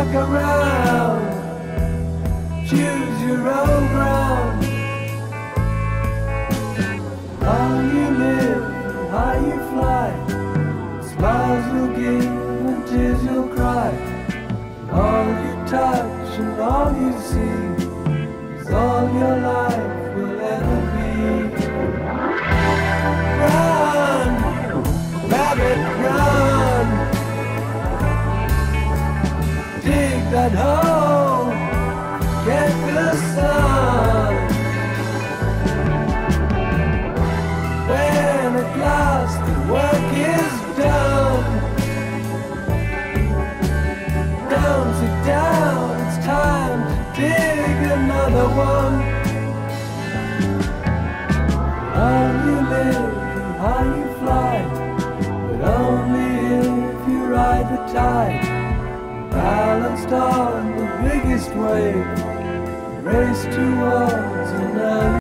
look around, choose your own ground. How you live, how you fly, smiles you'll give and tears you'll cry. All you touch and all you see is all your life will ever be. Run, rabbit, run. Dig that hole, get the sun. When at last the work is done, don't sit down, it's time to dig another one. How you live and how you fly, but only if you ride the tide. Balanced on the biggest wave, race towards another